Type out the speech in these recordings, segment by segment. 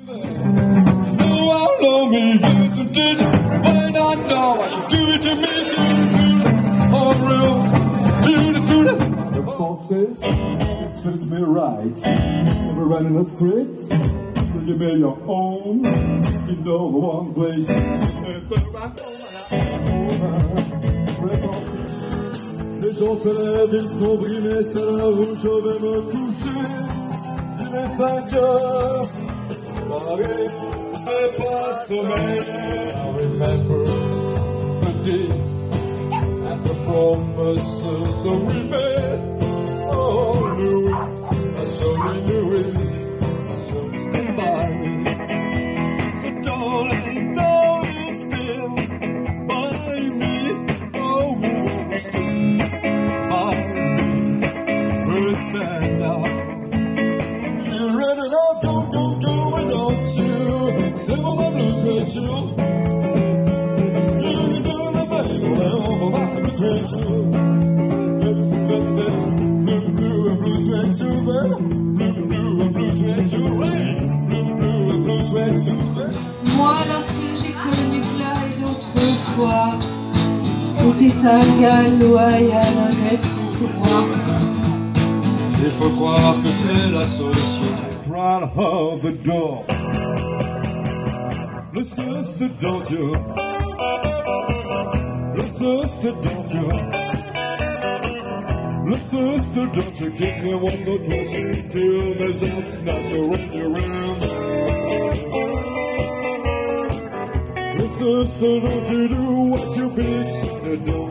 It fits me right. Never running the streets. You made your own. You know the one place. Les gens se lèvent, ils sont brimés, c'est la rouge, je vais me coucher. Il est 5 heures. Paris n'est pas sommeil. I remember the days and the promises that we made. Oh, Louis, I show you Louis, I show you stand by me. So darling, darling, still by me. Oh, still by me. We'll stand now. You ready now? Go, go, go, but don't you step on my blues with you. You do the baby, well, my blues with you. Let's blue and blue sweat you, baby. Blue and blue sweat you, blue and blue sweat you, baby. Moi, lorsque j'ai connu Clyde d'autrefois, c'était un gars loyal, honnête pour toi. Il faut croire que c'est la société. Right out the door. Le sister, don't you? Le sister, don't you? Le sister, don't you kiss me once or twice till there's a snatcher in your room. Le sister, don't you do what your big sister do?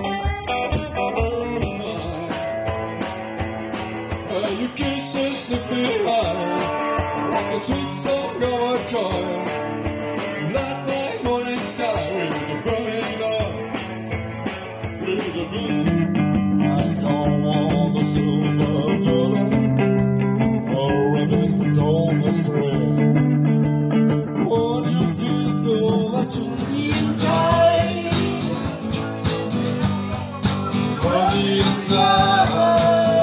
You kiss sister behind like a sweet song of a child. Light my morning star with the burning light, with the blue. I don't want the silver dollar or a distant Thomas thread. What if this girl that you die? What if die?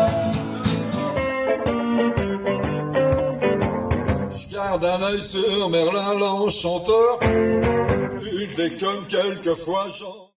Je garde un œil sur Merlin l'enchanteur. Il déconne quelquefois, genre.